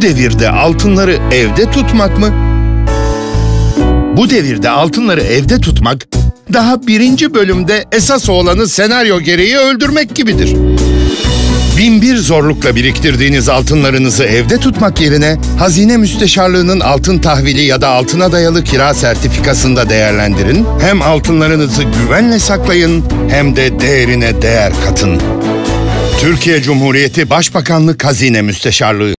devirde altınları evde tutmak mı? Bu devirde altınları evde tutmak, daha 1. bölümde esas oğlanı senaryo gereği öldürmek gibidir. 1001 zorlukla biriktirdiğiniz altınlarınızı evde tutmak yerine Hazine Müsteşarlığı'nın altın tahvili ya da altına dayalı kira sertifikasında değerlendirin. Hem altınlarınızı güvenle saklayın hem de değerine değer katın. Türkiye Cumhuriyeti Başbakanlık Hazine Müsteşarlığı.